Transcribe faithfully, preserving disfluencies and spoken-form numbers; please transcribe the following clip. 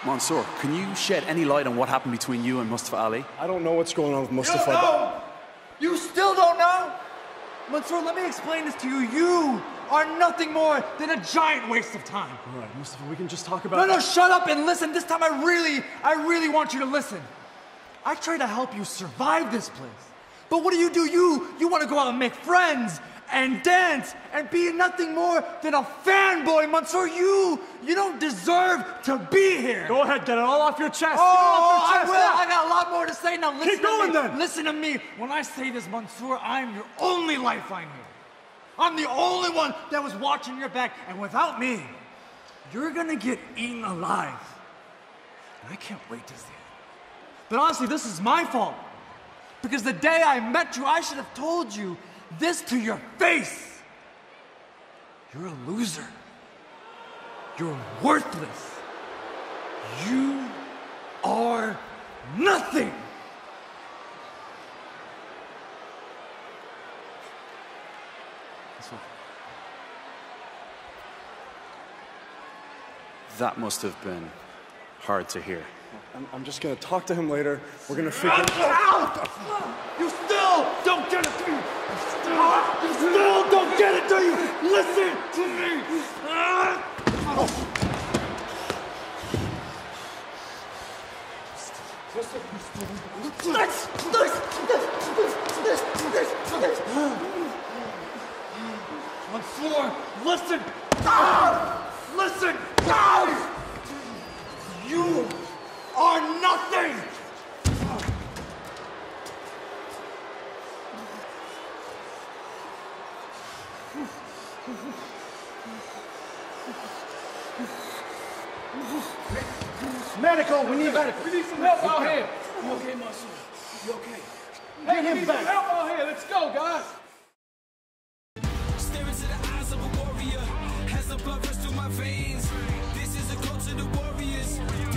Mansoor, can you shed any light on what happened between you and Mustafa Ali? I don't know what's going on with Mustafa. You don't know? You still don't know? Mansoor, let me explain this to you. You are nothing more than a giant waste of time. All right, Mustafa, we can just talk about... No, no, shut up and listen. This time I really, I really want you to listen. I try to help you survive this place. But what do you do? You, you want to go out and make friends and dance and be nothing more than a fanboy, Mansoor. You, you don't deserve to be here. Go ahead, get it all off your chest. Oh, off your I chest. will. I got a lot more to say. Now listen Keep going, to me. then. Listen to me. When I say this, Mansoor, I'm your only lifeline here. I'm the only one that was watching your back, and without me, you're gonna get eaten alive. And I can't wait to see it. But honestly, this is my fault. Because the day I met you, I should have told you this to your face. You're a loser. You're worthless. You are nothing. That must have been hard to hear. I'm, I'm just gonna talk to him later. We're gonna figure... Out! You still don't get it, do you? You still, you still don't get it, do you? Listen to me! Oh. This, this, this, this, this, this. Mansoor, listen! Listen! You are nothing! Medical, we need medical. We need some help out here. You okay, Mansoor? You okay? Hey, we need some help out here. Let's go, guys. Stare into the eyes of a warrior. Has the blood rush through my veins. This is a call to the warriors.